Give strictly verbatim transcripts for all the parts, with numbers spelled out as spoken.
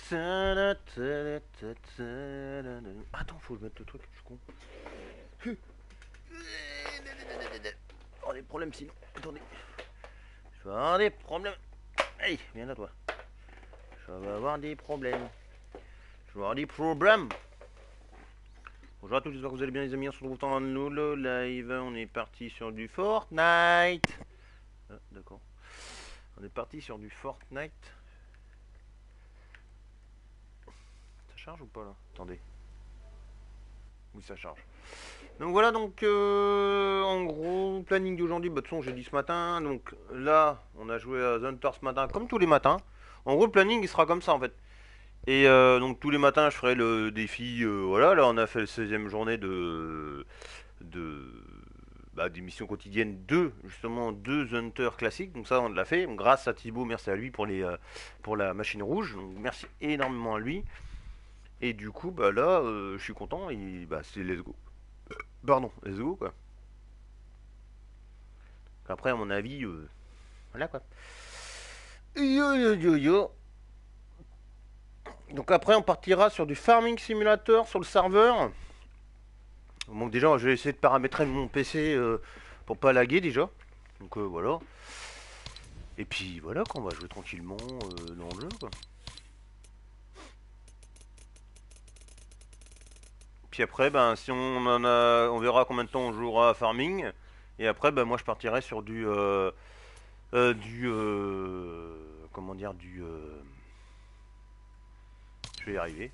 Attends, faut que je mette le truc, je suis con. Oh, des problèmes sinon. Attendez. Je vais avoir des problèmes. Hey, viens là toi. Je vais avoir des problèmes. Je vais avoir des problèmes. Bonjour à tous, j'espère que vous allez bien les amis. On se retrouve dans nous le live. On est parti sur du Fortnite. Ah, d'accord. On est parti sur du Fortnite. Ça charge ou pas là? Attendez. Oui, ça charge. Donc voilà, donc euh, en gros, planning d'aujourd'hui, bah, de toute façon j'ai dit ce matin, donc là on a joué à The Hunter ce matin comme tous les matins. En gros le planning il sera comme ça en fait. Et euh, donc tous les matins je ferai le défi, euh, voilà, là on a fait la seizième journée de, de bah, des missions quotidiennes de justement deux Hunter classiques, donc ça on l'a fait, donc, grâce à Thibaut, merci à lui pour, les, euh, pour la machine rouge, donc merci énormément à lui. Et du coup bah là euh, je suis content et bah c'est let's go. Pardon, let's go quoi. Après, à mon avis, euh, voilà quoi. Yo yo yo yo. Donc après, on partira sur du Farming Simulator sur le serveur. Donc déjà, je vais essayer de paramétrer mon P C euh, pour pas laguer déjà. Donc euh, voilà. Et puis voilà, qu'on va jouer tranquillement euh, dans le jeu quoi. Puis après, ben si on en a, on verra combien de temps on jouera à Farming. Et après, ben moi je partirai sur du, euh, euh, du, euh, comment dire, du. Euh, je vais y arriver.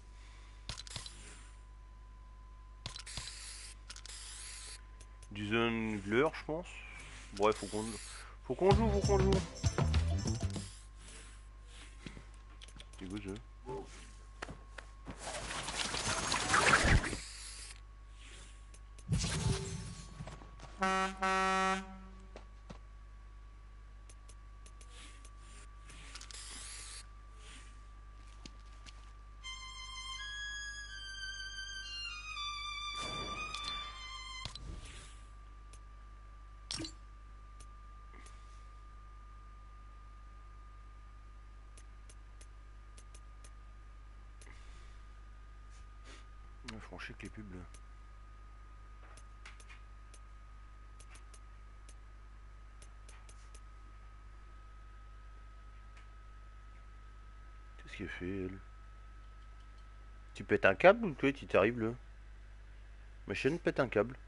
Du Zungler, je pense. Bref, faut qu'on faut qu'on joue, faut qu'on joue. C'est beau jeu. Franchir que les pubs là. Qu'est-ce qu'elle fait elle? Tu pètes un câble ou toi tu t'arrives là? Ma chaîne pète un câble.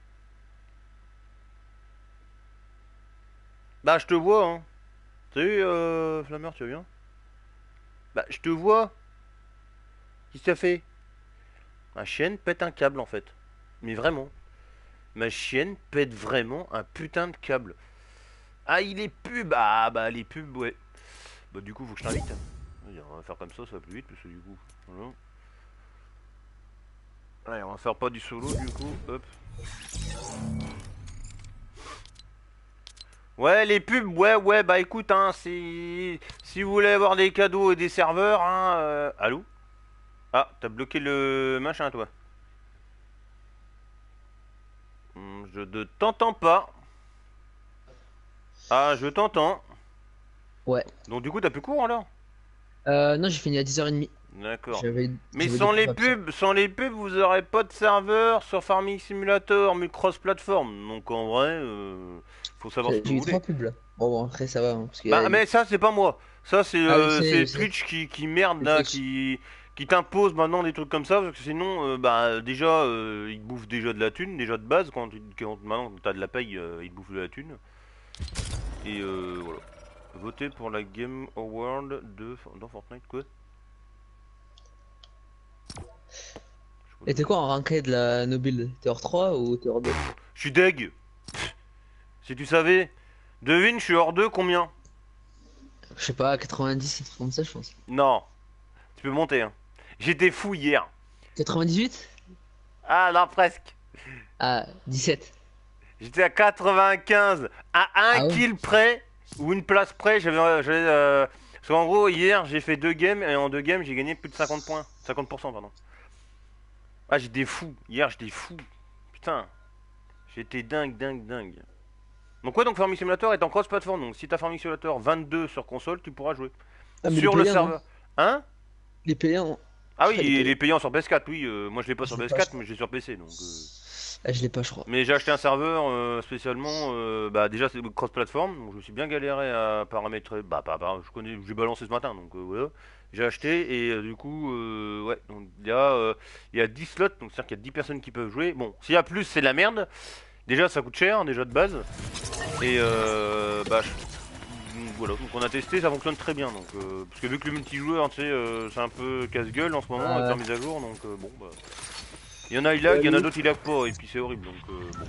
Bah je te vois hein. Salut euh, Flammeur, tu vas bien? Bah je te vois. Qu'est-ce que ça fait? Ma chienne pète un câble en fait. Mais vraiment. Ma chienne pète vraiment un putain de câble. Ah il est pub. Ah bah les pubs ouais. Bah du coup faut que je t'invite. On va faire comme ça, ça va plus vite parce que du coup. Voilà. Allez, on va faire pas du solo du coup. Hop. Ouais, les pubs, ouais, ouais, bah écoute, hein, si, si vous voulez avoir des cadeaux et des serveurs, hein. Euh... Allô? Ah, t'as bloqué le machin, toi. Hmm, je ne t'entends pas. Ah, je t'entends. Ouais. Donc du coup, t'as plus cours alors? Euh, non, j'ai fini à dix heures trente. D'accord. J'avais Mais j'avais deux sans cours les absents. pubs, sans les pubs, vous aurez pas de serveur sur Farming Simulator, mais cross-platform. Donc en vrai, euh, faut savoir ce J'ai que j'ai vous eu trois voulez. pubs là. Bon, bon, après ça va, hein, parce qu'il y Bah, a- mais ça, c'est pas moi. Ça, c'est Ah, je euh, sais, je c'est sais. Twitch qui, qui merde C'est là, Twitch. qui, qui t'impose maintenant des trucs comme ça, parce que sinon, euh, bah, déjà, euh, ils te bouffent déjà de la thune, déjà de base, quand, tu- quand maintenant t'as de la paye, euh, ils te bouffent de la thune. Et euh, voilà. Votez pour la Game Award de, dans Fortnite, quoi? Je sais pas Et d'où t'es ça. quoi en ranked de la Nobile? T'es hors trois ou t'es hors deux? Je suis deg. Si tu savais. Devine, je suis hors deux, combien? Je sais pas, quatre-vingt-dix, un truc comme ça, je pense. Non. Tu peux monter, hein. J'étais fou hier. quatre-vingt-dix-huit? Ah, là, presque. Ah, dix-sept. J'étais à quatre-vingt-quinze, à un Ah ouais? kill près, ou une place près, j'avais... j'avais, euh... Parce qu'en gros, hier, j'ai fait deux games, et en deux games, j'ai gagné plus de cinquante points. cinquante pour cent, pardon. Ah, j'étais fou. Hier, j'étais fou. Putain. J'étais dingue, dingue, dingue. Donc ouais, donc Farming Simulator est en cross-platform. Donc si t'as Farming Simulator vingt-deux sur console, tu pourras jouer. Ah, mais il est Sur le payant, non? serveur. Hein? Les payants. Ah Je oui, crois les il payants. est payant sur P S quatre, oui. euh, moi je l'ai pas Je sur l'ai pas, je P S quatre, mais crois. je l'ai sur P C donc. euh. Ah, je l'ai pas, je crois. Mais j'ai acheté un serveur euh, spécialement, euh, bah déjà c'est cross-platform, donc je me suis bien galéré à paramétrer. Bah, pas, pas, je connais, j'ai balancé ce matin, donc euh, voilà. J'ai acheté et euh, du coup, euh, ouais, donc il y a, euh, il y a dix slots, donc c'est-à-dire qu'il y a dix personnes qui peuvent jouer. Bon, s'il y a plus, c'est de la merde. Déjà, ça coûte cher, déjà de base. Et euh, bah, je- donc, voilà, donc on a testé, ça fonctionne très bien. Donc, euh, parce que vu que le multijoueur, tu sais, euh, c'est un peu casse-gueule en ce moment avec Ah leur ouais. mise à jour, donc euh, bon, bah. Il y en a il lag, Ouais, il y en a lui. d'autres il lag pas, et puis c'est horrible, donc euh, bon.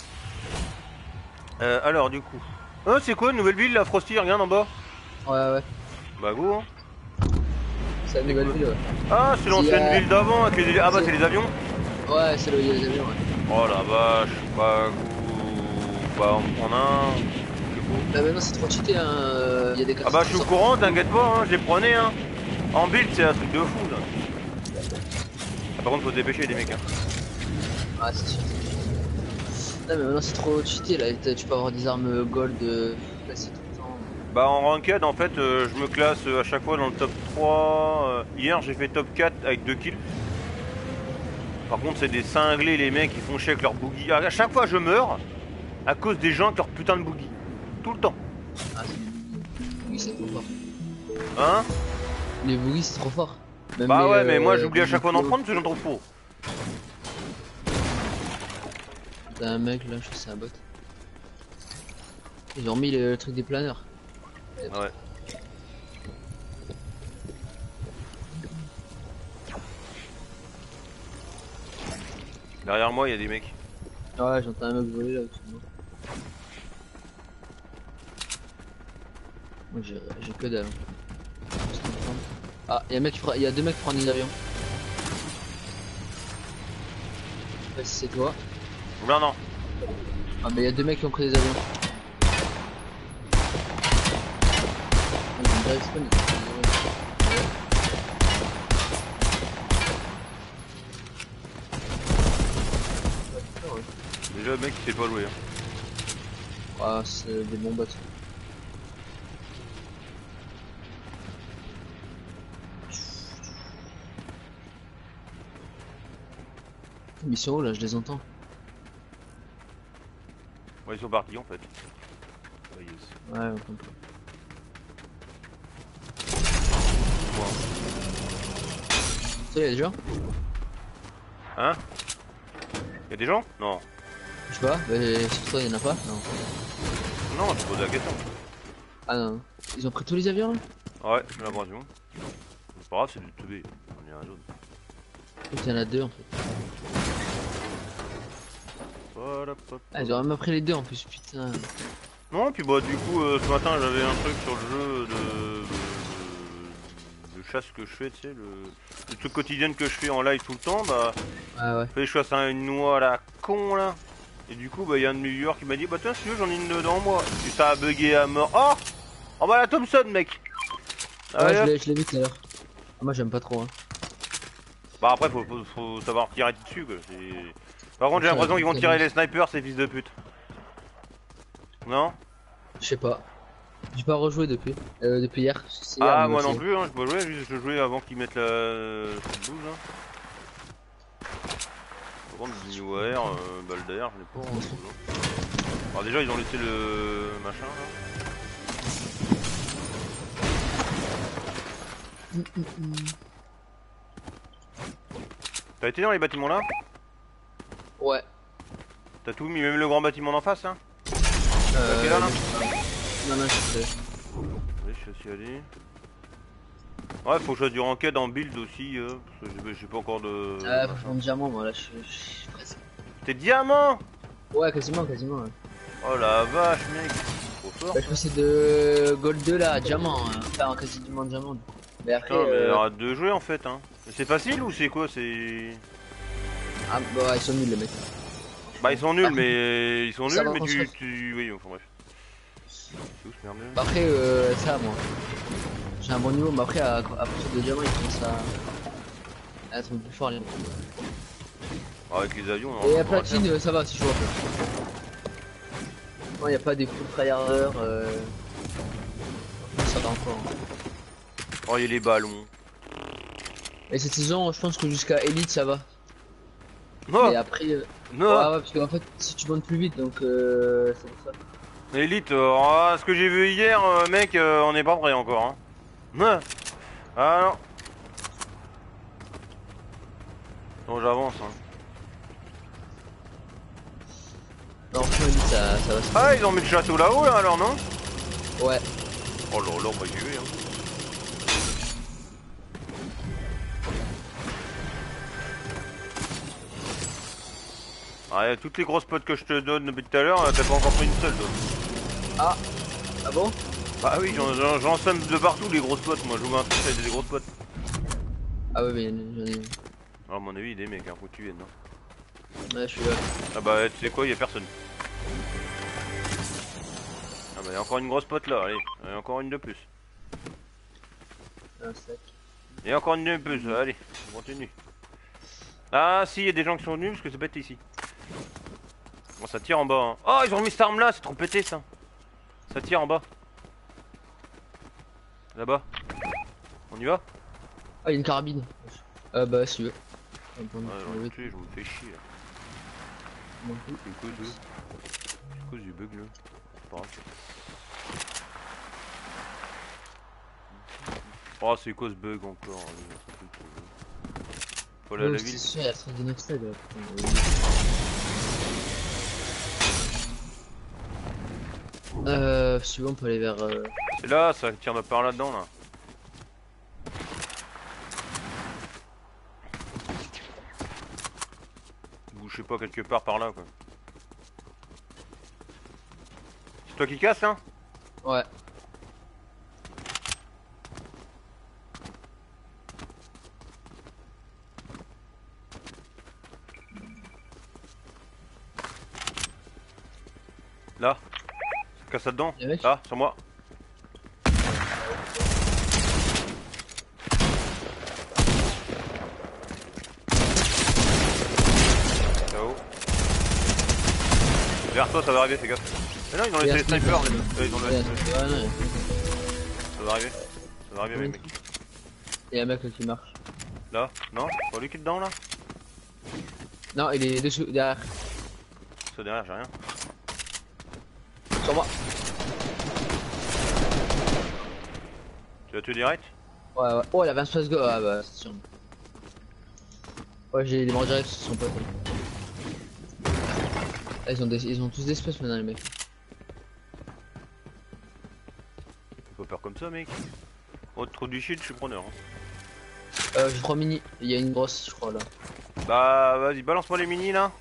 Euh, alors, du coup. Ah, c'est quoi une nouvelle ville, la Frosty, regarde en bas. Ouais, ouais. Bah, go, hein. C'est la C'est nouvelle quoi? ville, ouais. Ah, c'est C'est l'ancienne euh... ville d'avant avec les. Ah, bah, c'est- c'est les avions. Ouais, c'est là où il y a les avions, ouais. Oh la vache, bah, go. Bah, on prend un. C'est beau. Bah maintenant c'est trop cheaté, hein. euh, Il y a des Ah, cartes bah, qui je sont suis au sorties. courant, t'inquiète pas, hein, je les prenais, hein. En build, c'est un truc de fou, là. Ah, par contre, faut se dépêcher, les mecs, hein. Ah, c'est sûr. Non, mais maintenant c'est trop cheaté là. T'as- Tu peux avoir des armes gold euh, classées tout le temps. Bah, en ranked, en fait, euh, je me classe euh, à chaque fois dans le top trois. euh, Hier, j'ai fait top quatre avec deux kills. Par contre, c'est des cinglés, les mecs, ils font chier avec leur boogie. À chaque fois, je meurs à cause des gens avec leur putain de boogie. Tout le temps. Ah, c'est les boogies, c'est trop fort. Hein? Les boogies, c'est trop fort. Même Bah les. ouais, mais moi, Euh, j'oublie à les chaque fois d'en Pio. prendre parce que j'en trouve trop. T'as un mec là, je sais, c'est un bot. Ils ont remis le, le truc des planeurs. Ouais. Derrière moi, il y a des mecs. Ouais, j'entends un mec voler là au-dessus de moi. Moi j'ai j'ai que dalle. Ah, y'a un mec qui prend- y a deux mecs qui prennent des avions. Je sais pas si c'est toi. Non, non. Ah, mais y'a deux mecs qui ont pris des avions. Ah, ils ont déjà respawn, ils ont pris des avions. Ouais. Déjà, le mec, il sait pas jouer. Hein. Ah, c'est des bons bots. Mais ils sont où là? Je les entends. Ouais, ils sont partis en fait. Ah, yes. Ouais, on comprend. Ça, y'a des gens? Hein? Y'a des gens? Non. Je sais pas, mais sur toi y'en a pas? Non. Non, je pose la question. Ah non. Ils ont pris tous les avions là? Ouais, j'ai l'impression. C'est pas grave, c'est du teubé. On y a un autre. Il y en a deux en fait. Voilà, pop. Ah, ils ont même pris les deux en plus, putain. Non, puis bah, du coup, euh, ce matin, j'avais un truc sur le jeu de. de, de chasse que je fais, tu sais, le, le truc quotidien que je fais en live tout le temps, bah. Ah ouais. Fallait que je fasse un- une noix à la con là. Et du coup, bah, y a un de mes viewers qui m'a dit, bah, tiens, si tu veux, j'en ai une devant moi. Et ça a bugué à mort. Oh! En bas la Thompson, mec! Ah, Ouais, ouais, je hop. l'ai je l'ai vu tout à l'heure. Ah, moi j'aime pas trop. Hein. Bah, après, faut, faut, faut savoir tirer dessus, quoi. C'est- Par contre, j'ai Faut l'impression qu'ils vont tirer tirer dessus. les snipers, ces fils de pute. Non? Je sais pas. J'ai pas rejoué depuis. Euh, depuis hier. parce que c'est hier, Ah, mais moi non c'est- plus, hein, je peux jouer, juste je jouais avant qu'ils mettent la. cette bouse, hein. Par contre, New Air, euh, balle d'air, je l'ai pas en bouse, hein. Alors, déjà, ils ont laissé le machin là. Hum, hum, hum. T'as été dans les bâtiments là? Ouais. T'as tout mis, même le grand bâtiment d'en face, hein? Euh, Ok, là, là. Non, non, je sais. Oui, je suis aussi allé. Ouais, faut que je fasse du ranked en build aussi, euh, parce que j'ai- j'ai pas encore de. Ah, faut machin. prendre diamant, moi là, je je- je suis presque. T'es diamant! Ouais, quasiment, quasiment. Ouais. Oh la vache, mec! Trop fort! Bah, je passais de Gold deux là à diamant. Hein. Enfin, quasiment diamant. Mais après. Putain, mais euh... arrête de jouer en fait, hein! Mais c'est facile ou c'est quoi? C'est. Ah, bah, ouais, ils sont nuls les mecs. Bah, ils sont nuls, Ah. mais. Ils sont Ça nuls, va mais qu'on tu. se tu... Oui, enfin bref. C'est où ce merde? Bah, après, euh, ça, moi. J'ai un bon niveau, mais après, à, à partir de diamant, ils commencent à, à être un peu plus forts les mecs. Avec les avions, on Et en à platine, euh, ça va si je vois pas. Non, y a pas des full tryharders. Euh... Ça va encore. Hein. Oh, il y a les ballons. Et cette saison, je pense que jusqu'à Elite ça va. Non, Et après, euh, non. ouais, ouais, parce qu'en fait, si tu montes plus vite, donc euh, c'est pour ça. Elite, euh, ah, ce que j'ai vu hier, euh, mec, euh, on n'est pas prêt encore. Hein. Non. Ah non. Bon, j'avance. Hein. Non, franchement, Elite ça, ça va. se Ah, faire. ils ont mis le château là-haut, là, alors, non? Ouais. Oh là là, bah j'y vais. Hein. Ouais, toutes les grosses potes que je te donne depuis tout à l'heure, t'as pas encore pris une seule, toi. Ah. Ah bon? Bah oui, j'en- j'en j'en sème de partout les grosses potes. Moi, je joue un truc avec des grosses potes. Ah ouais, mais j'en ai. Alors, à mon avis, des mecs, hein, faut que tu viennes. Hein. Ouais, je suis là. Ah bah, tu sais quoi, y'a personne. Ah bah, y'a encore une grosse pote là, allez, y'a encore une de plus. Un sac. Y'a encore une de plus, allez, on continue. Ah si, y'a des gens qui sont venus parce que c'est bête ici. Bon, ça tire en bas. Hein. Oh, ils ont mis cette arme là, c'est trop pété ça. Ça tire en bas. Là-bas. On y va? Ah, il y a une carabine. Ah bah, si tu veux. Ah, bon, Ouais, tu j'en veux. ai tué, je me fais chier là. Non. C'est cause de... C'est cause du bug là. C'est pas grave. Oh, c'est cause bug encore. Hein. Faut aller à la Ouais, ville. c'est sûr, il y a très bien extrait là. Euh, si tu veux, on peut aller vers. Euh... C'est là, ça tire par là-dedans là. Ou je sais pas, quelque part par là quoi. C'est toi qui casse hein? Ouais. Là. Ça casse là-dedans. Y'a un mec? Là, sur moi. K O. Vers toi, ça va arriver, fais gaffe. Mais non, ils ont laissé les snipers. Les... Ils ont laissé... Ouais, ouais, ouais. Ça va arriver. Ça va arriver, mes mecs. Il y a un mec là qui marche. Là? Non? C'est pas lui qui est dedans là? Non, il est dessous, derrière. Ça derrière, j'ai rien. Sur moi. Tu l'as tué direct? Ouais, ouais. Oh, il avait un space go. Ah bah, c'est sûr. Ouais, j'ai des morts directs sur son pote. Ah, ils ont, des... ils ont tous des spaces maintenant, les mecs. Fais pas peur comme ça, mec. Oh, trop du shit, je suis preneur. Hein. Euh, j'ai trois mini. Il y a une grosse, je crois, là. Bah, vas-y, balance-moi les mini là.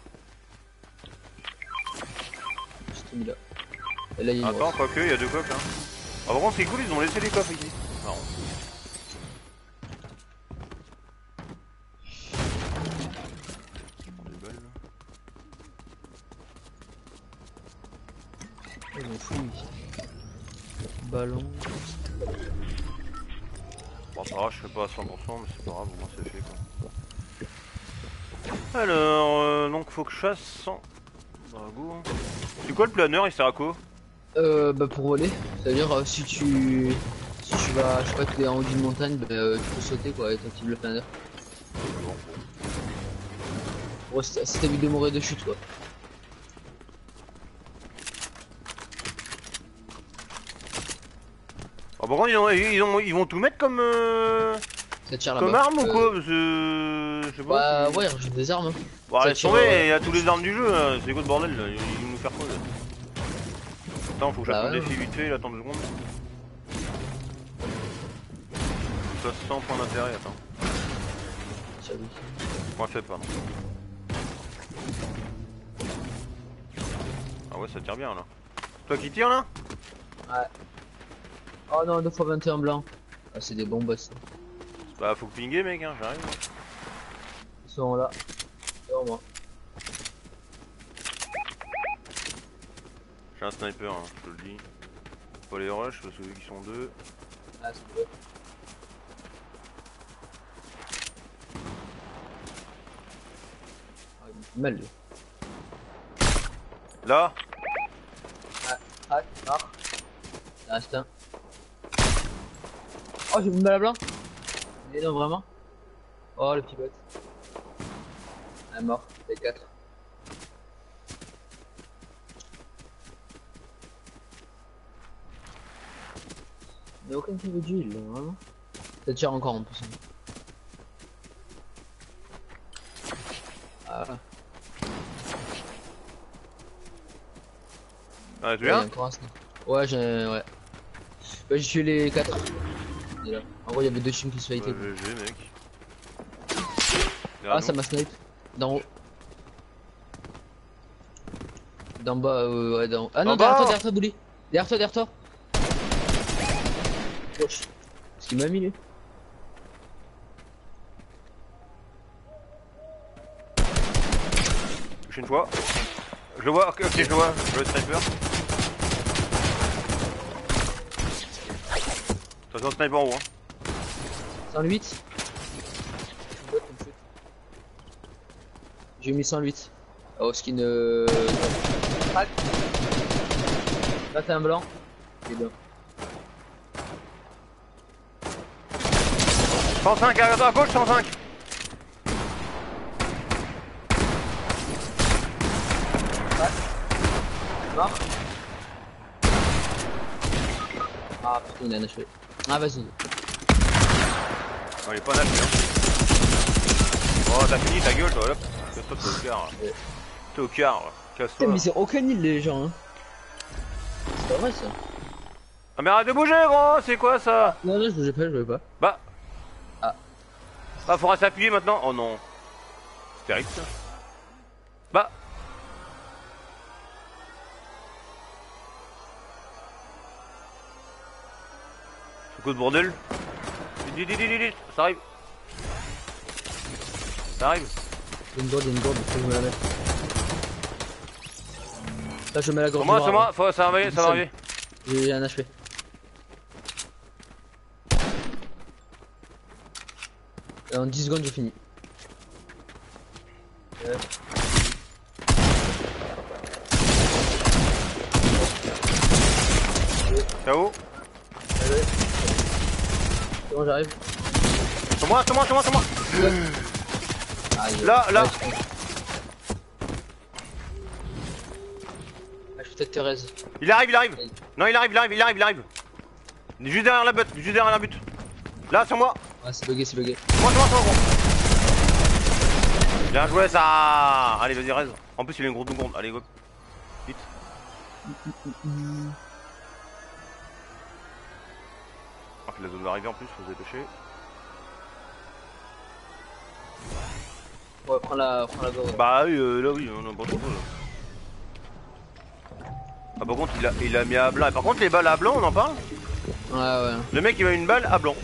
Je t'ai mis là. Et là, il y a une Attends, grosse. quoique, il y a deux coques là. Ah, par contre, c'est cool, ils ont laissé les coffres ici. Marrant. Je prends des balles là. Ils ont fouillé. Ballon. Bon, ça va, je fais pas à cent pour cent, mais c'est pas grave, au moins c'est fait quoi. Alors, euh, donc faut que je fasse cent. Bah, go. Hein. C'est quoi le planeur, il sert à quoi? Euh, bah, pour voler. C'est-à-dire, euh, si tu. Si tu vas, je sais pas, tu es en haut d'une montagne, bah, euh, tu peux sauter quoi, et t'actives le planeur. Bon, Bon, si t'as si t'as vu de mourir de chute quoi. Ah, par contre, ils, ont, ils, ont, ils vont tout mettre comme. Euh... Ça tire Comme là-bas. arme ou Euh, quoi? Parce que... Je sais pas. Bah, si- ouais, j'ai des armes. Hein. Bon, Ça laisse tire, tomber, euh, il y a tous les armes du jeu, hein. C'est quoi ce bordel là? Ils vont nous faire quoi là? Attends, faut que je Bah fasse un ouais, défi vite fait, là, attends deux secondes. Ça se sent point d'intérêt, attends. Tiens, oui. Moi, fais pas, non. Ah ouais, ça tire bien là. Toi qui tire là? Ouais. Oh non, deux fois vingt et un blanc. Ah, c'est des bombes ça. Bah, faut que pinguer, mec, hein, j'arrive. Ils sont là. Sur moi. J'ai un sniper, hein, je te le dis. Faut les rush parce que vu qu'ils sont deux. Ah, c'est bon. Ah, il me fait mal lui. Là? Ah, ah, mort. Il en reste un. Oh, j'ai mis mal à blanc. Mais non, vraiment. Oh le petit bot. Elle est mort, c'est quatre. Il n'y a aucun niveau d'huile là, vraiment. Ça tire encore en plus. Ah. Ah, tu Ouais, y a viens encore un snipe. Ouais, j'ai. Ouais. Bah, j'ai tué les quatre. En gros, il y avait deux teams qui se fightaient. Ouais, G G, mec. Ah, ça m'a snipe. D'en haut. D'en bas, euh, ouais, d'en haut. Ah non, derrière toi, derrière toi, Bouli. Derrière toi, derrière toi. Gauche. Ce qu'il m'a mis, lui. Touche une fois. Je le vois, ok, ok, je le vois. Je vois le sniper. Attention, le sniper en haut. Hein. cent huit. J'ai mis cent huit. Oh, skin. Euh... Crack. Là, t'as un blanc. Il est bien. cent cinq, à gauche, cent cinq. Mort. Ah putain, il a un achevé. Ah, vas-y. Non, il est pas naché. Hein. Oh, t'as fini ta gueule, toi, là. Toi, t'es au quart. Ouais. T'es au quart, là. Casse-toi. Putain, mais c'est aucun île, les gens. Hein. C'est pas vrai, ça. Ah, mais arrête de bouger, gros. C'est quoi ça? Non, non, je bougeais pas, je bougeais pas. Bah. Ah. Ah, faudra s'appuyer maintenant. Oh non. C'est terrible, ça. Bah. C'est quoi de bordel? Vite, vite, vite, vite, vite. Ça arrive. Ça arrive. Il y a une board, il y a une board, faut que je me la mette. Là, je mets la gorge. C'est moi, c'est moi. Faut, ça va arriver, ça va arriver. J'ai un H P. Et en dix secondes, j'ai fini. Ouais. K O. Allez. C'est bon, j'arrive. C'est moi, c'est moi, c'est moi, c'est moi. Aïe. Là, là. Ouais, je ah, je suis peut-être Thérèse. Il arrive, il arrive. Non, il arrive, il arrive, il arrive, il arrive. Juste derrière la butte, juste derrière la butte. Là, sur moi. Ah, c'est bugué, c'est bugué. Moi, c'est moi, c'est moi, gros. Bien joué, ça. Allez, vas-y, reste. En plus, il a une grosse seconde. Allez, go. Vite. Ah, la zone va arriver en plus, faut se dépêcher. Ouais, prends la, prends la go. Ouais. Bah oui, euh, là oui, on a pas trop là. Ah par contre il a, il a mis à blanc. Et par contre les balles à blanc on en parle? Ouais ouais. Le mec il met une balle à blanc.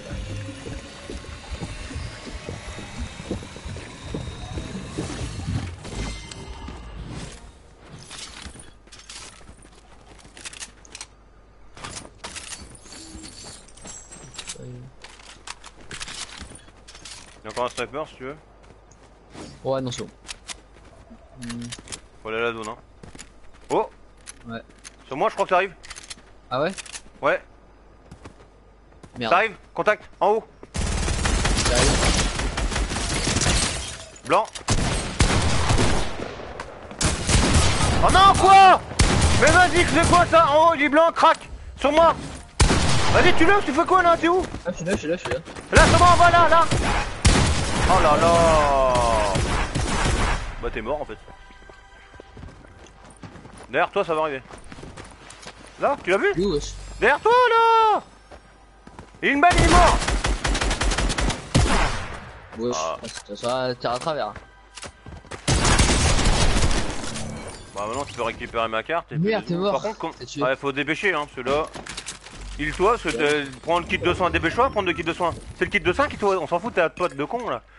Il y a encore un sniper si tu veux. Ouais non c'est bon. Faut aller à la zone hein. Oh. Ouais. Sur moi je crois que t'arrives. Ah ouais? Ouais. Merde. T'arrives. Contact. En haut. J'arrive. Blanc. Oh non quoi? Mais vas-y c'est quoi ça? En haut il est blanc, crack. Sur moi. Vas-y tu le, tu fais quoi là? T'es où? Ah je suis là, je suis là, je suis là. Là sur moi, voilà là. Oh là là. Bah t'es mort en fait. Derrière toi ça va arriver. Là, tu l'as vu? Où wesh? Derrière toi là. Il y a une balle, il est mort. Wesh, Ah. ça sera terre à travers. Bah maintenant tu peux récupérer ma carte et Merde, puis- t'es mort. Par contre, com- T'es tué. ouais, faut dépêcher hein, parce que là. Il toi, parce que ouais. Prends le kit de soins, dépêche-toi, prendre le kit de soins. C'est le kit de soins qui toi, on s'en fout, t'es à toi de con là.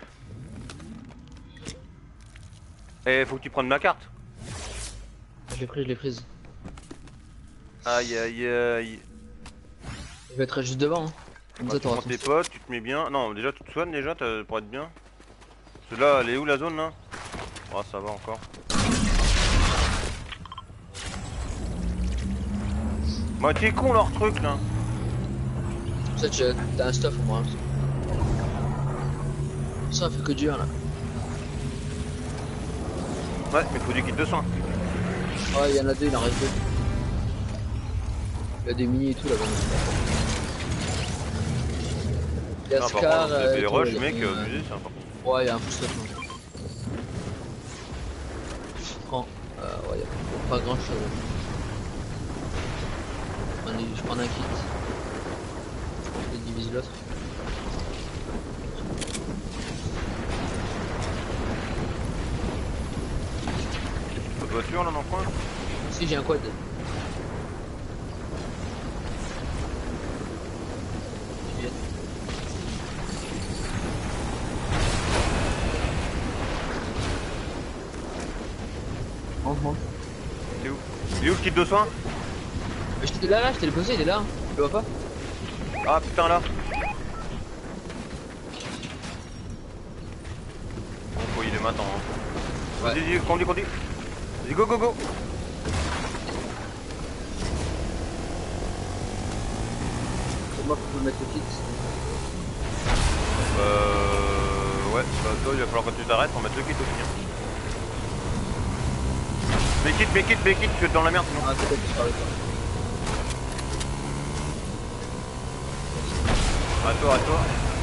Et faut que tu prennes ma carte. Je l'ai pris, je l'ai prise. Aïe aïe aïe. Je vais être juste devant. Hein. Comme Bah, ça tu prends t'auras tes potes, tu te mets bien. Non, déjà tu te soignes déjà pour être bien. Parce que là, elle est où la zone là? Oh, ça va encore. Bah, t'es con leur truc là. Comme ça tu as un stuff au moins. Ça fait que dur là. Ouais, mais faut du kit de soin. Ouais, il y en a deux, il en reste deux. Il y a des mini et tout là-bas. Il y a Ah, Scar. par contre, euh, les et tout, rushs, il y a- mec, il y a- euh, abusé ça par contre. Ouais, il y a un full stop. Je prends. Euh, ouais, il y a pas grand chose. Je prends un kit. Je divise l'autre. Pas de voiture là dans le coin? Si, j'ai un quad. Bien. Monte, monte. C'est où? Il est où le kit de soin? Mais j'étais là, là, je t'ai le posé, il est là. Tu le vois pas? Ah putain là. Bon, faut il est maintenant. Hein. Ouais. Vas-y, vas-y, conduis, conduis. Vas-y, go, go, go. C'est moi qui peux mettre le kit. Euh... Ouais, bah toi il va falloir que tu t'arrêtes pour mettre le kit aussi. Hein. Mais quitte, mais quitte, mais quitte, tu es dans la merde sinon. Ah, c'est peut-être que je parle de toi. À toi, à toi.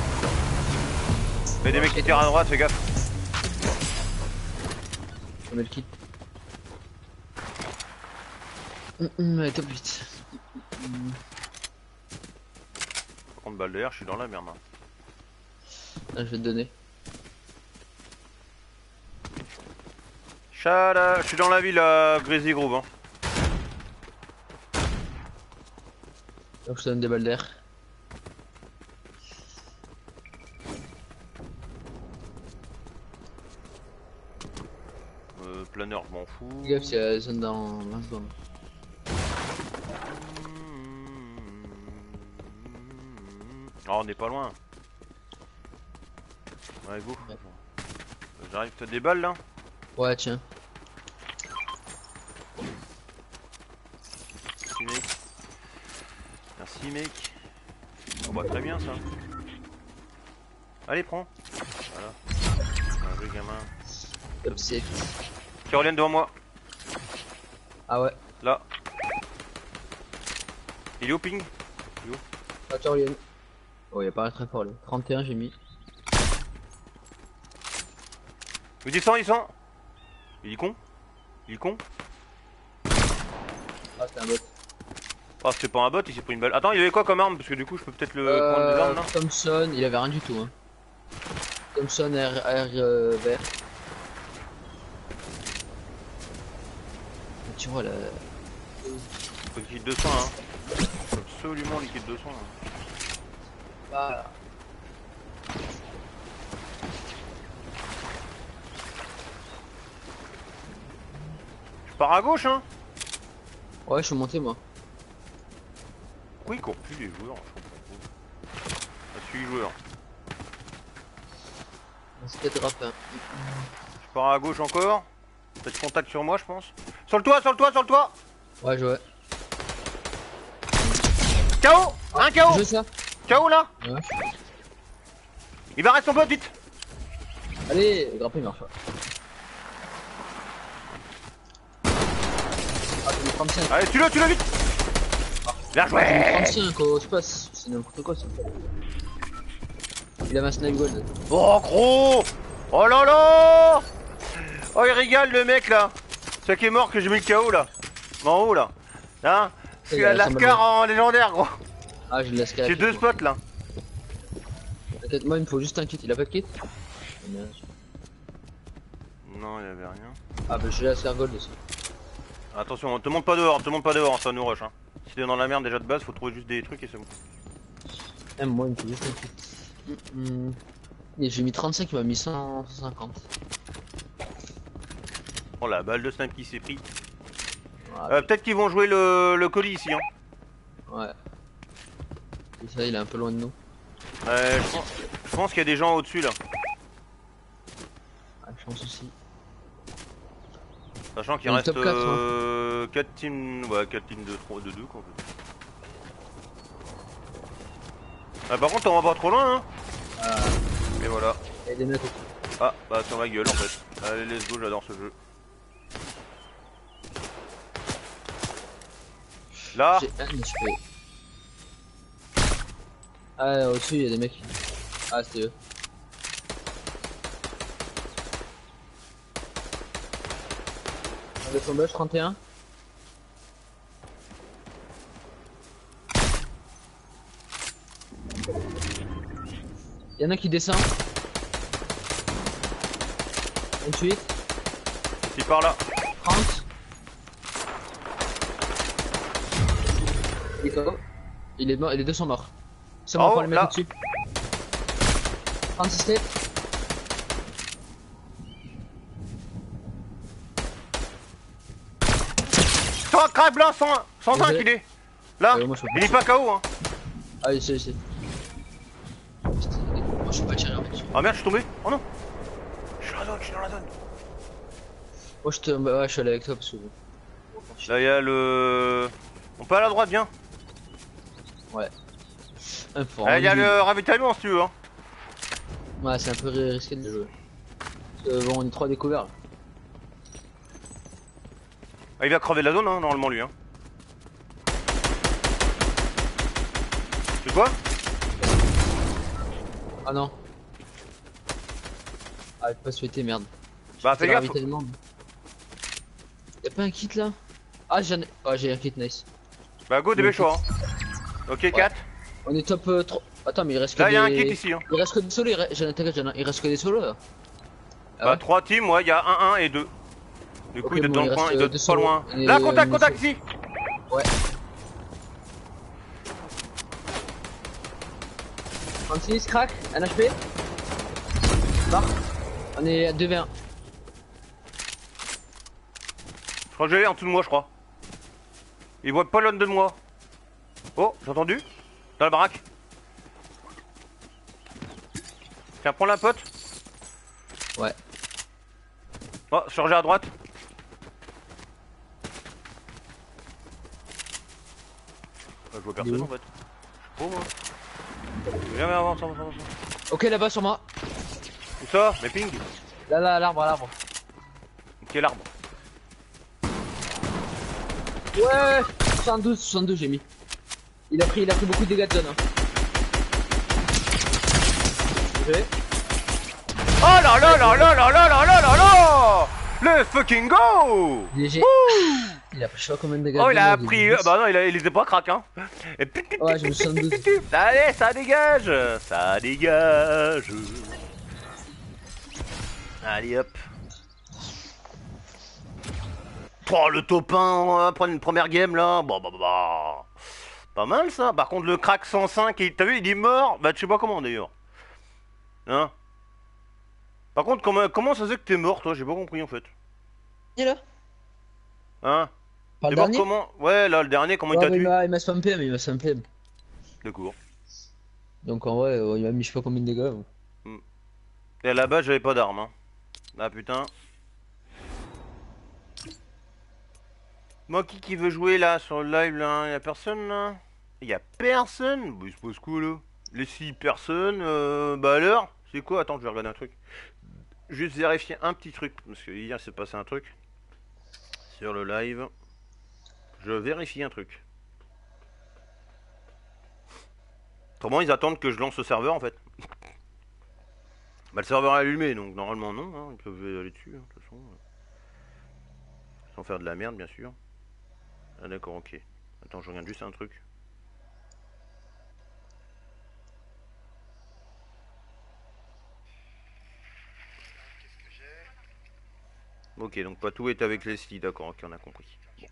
Mais des mecs qui tirent à droite, fais gaffe. Je mets le kit. Hum, hum, allez, top huit. Hum. Par contre, balle d'air, je suis dans la merde. Hein. Là, je vais te donner. Chala, je suis dans la ville à Grizzly Grove. Hein. Donc, je te donne des balles d'air. Euh, planeur, je m'en fous. Fais gaffe, il y a la zone dans vingt secondes. Oh, on n'est pas loin. Ouais, go. Ouais. J'arrive, t'as des balles là? Ouais, tiens. Merci mec. Merci mec. Oh bah très bien ça. Allez prends. Voilà. Un joli gamin. Top sept. Caroline devant moi. Ah ouais. Là. Il est au ping. Il est où? Ah, Caroline. Oh, il a pas très fort lui. trente et un, j'ai mis. Il descend, il descend. Il est con. Il est con. Ah, c'est un bot. Ah c'était pas un bot, il s'est pris une balle. Attends, il avait quoi comme arme? Parce que du coup je peux peut-être le Euh, prendre des armes là. Thompson, il avait rien du tout. Hein. Thompson R, R euh, vert. Et tu vois là. Faut liquide de soin hein. Faut absolument liquide de soin. Hein. Ah. Je pars à gauche hein. Ouais, je suis monté moi. Pourquoi ils courent plus les joueurs? Je comprends pas. Ah, suis joueur. C'est peut-être rapin. Je pars à gauche encore. Peut-être contact sur moi je pense. Sur le toit, sur le toit, sur le toit. Ouais, je vois. K O. Un K O. Je veux ça. K O là. Ouais. Il va rester son pote vite. Allez, le grappin il marche pas. Ah, t'as mis trente-cinq. Allez, tue-le, tue-le vite. Bien T'as mis joué. trente-cinq, quoi, se passe. C'est n'importe quoi ça. Il a ma snipe gold. Oh gros. Oh là là. Oh il régale le mec là. Celui qui est mort que j'ai mis le K O là. En haut là. Hein. Il Il a a de la l'ascar en légendaire gros. Ah, je le laisse J'ai deux spots là. Peut-être moi il me faut juste un kit. Il a pas de kit? Non, il y avait rien. Ah, bah je laisse la gold aussi. Attention, on te monte pas dehors, te monte pas dehors, ça nous rush. Hein. Si t'es dans la merde déjà de base, faut trouver juste des trucs et c'est bon. Même moi il me faut juste un kit. Mmh. Et j'ai mis trente-cinq, il m'a mis cent cinquante. Oh la balle de snipe qui s'est pris. Ah, Euh, Peut-être qu'ils vont jouer le, le colis ici. Hein. ouais. Et ça, il est un peu loin de nous. Euh, je pense, je pense qu'il y a des gens au-dessus là. Ah, je pense aussi. Sachant qu'il Il y a reste le top quatre, euh, quatre teams, ouais, quatre teams de trois, de deux quoi. En fait. Ah, par contre, on va pas trop loin hein. Ah. Il Et voilà. Il y a des mecs aussi. Ah, bah sur ma gueule en fait. Allez, let's go, j'adore ce jeu. Là. J'ai un H P. Ah, au-dessus, il y a des mecs. Ah, c'était eux. On est tombé, trente et un. Il y en a qui descend. vingt-huit. Il par là. trente. Il est K O. Il est mort, les deux sont morts. C'est bon Oh, pour les mecs là. au-dessus. trente-six steps. cent, crabe blanc, cent, cent cinq Désolé. il est. Là, Euh, moi, je peux il est pas K O hein. Ah oui, c'est, c'est. Putain, moi je peux pas tirer en fait. Ah merde, je suis tombé. Oh non. Je suis dans la zone, je suis dans la zone. Moi je te. Bah, ouais, je suis allé avec toi parce que. Là, il y a le. On peut aller à droite, viens. Ouais. Un fort. Là, il y a le ravitaillement si tu veux. Hein. Ouais, c'est un peu risqué de jouer. Euh, bon, on est trois découverts. Là. Ah, il va crever de la zone, hein, normalement, lui. Hein. C'est quoi? Ah non. Ah, j'ai pas souhaité, merde. Bah, fais gaffe. Y'a pas un kit là? Ah, j'en ai. Ah, j'ai un kit, nice. Bah, go, dépêche-toi. Hein. Ok, ouais. quatre. On est top euh, trois. Attends, mais il reste que là, des. Là, il y a un kit ici. Hein. Il reste que des solos. Il reste, j'en ai... il reste que des solos là. Ah bah, ouais. trois teams, ouais, il y a un, un et deux. Du coup, okay, il doit bon, être dans le coin, il doit être pas solos. loin. Et là, contact, euh, contact ici. Ouais. trente-six, crack, un H P. Mort. On est à deux v un. Je crois que j'ai en dessous de moi, je crois. Il voit pas l'un de moi. Oh, j'ai entendu. Dans la baraque. Tiens, prends la pote. Ouais. Oh, chargé à droite. Ah, je vois personne en fait. Oh, moi. Viens, viens, avance, avance, avance. Ok, là-bas sur moi. Où ça? Mais ping. Là, là, à l'arbre, à l'arbre. Quel arbre? Ouais, soixante-douze, soixante-douze j'ai mis. Il a pris, il a pris beaucoup de dégâts de zone. Hein. Okay. Oh là là là là là là là là là là! Le fucking go! Léger. Il a pris je sais pas combien de dégâts. Oh, de il a zone, pris. Bah non, il, a... il était pas crack, hein. Et ouais, j'ai mis soixante-douze. Allez, ça dégage! Ça dégage! Allez hop! Oh, le top un après une première game là! Bah bah bah bah! Pas mal ça! Par contre, le crack cent cinq, t'as vu, il est mort! Bah, tu sais pas comment d'ailleurs. Hein? Par contre, comment, comment ça se fait que t'es mort toi? J'ai pas compris en fait. Il est là? Hein? Pas T'es le mort dernier? comment? Ouais, là, le dernier, comment ouais, il t'a mais tué? il m'a spampé, mais il m'a spampé. D'accord. Donc en vrai, euh, il m'a mis je sais pas combien de dégâts. Ouais. Mm. Et là-bas, j'avais pas d'armes. Hein. Ah putain. Moi, qui qui veut jouer là sur le live là? Y'a personne là? Y'a personne? Bah, il se passe quoi là? Les six personnes, euh, bah à l'heure? C'est quoi? Attends, je vais regarder un truc. Juste vérifier un petit truc. Parce que hier, s'est passé un truc. Sur le live. Je vérifie un truc. Autrement, ils attendent que je lance le serveur en fait. Bah, le serveur est allumé, donc normalement non. Hein, ils peuvent aller dessus, hein, de toute façon. Sans faire de la merde, bien sûr. Ah d'accord, ok. Attends, je regarde juste un truc. Ok, donc pas tout est avec Leslie, d'accord, ok, on a compris. Bon.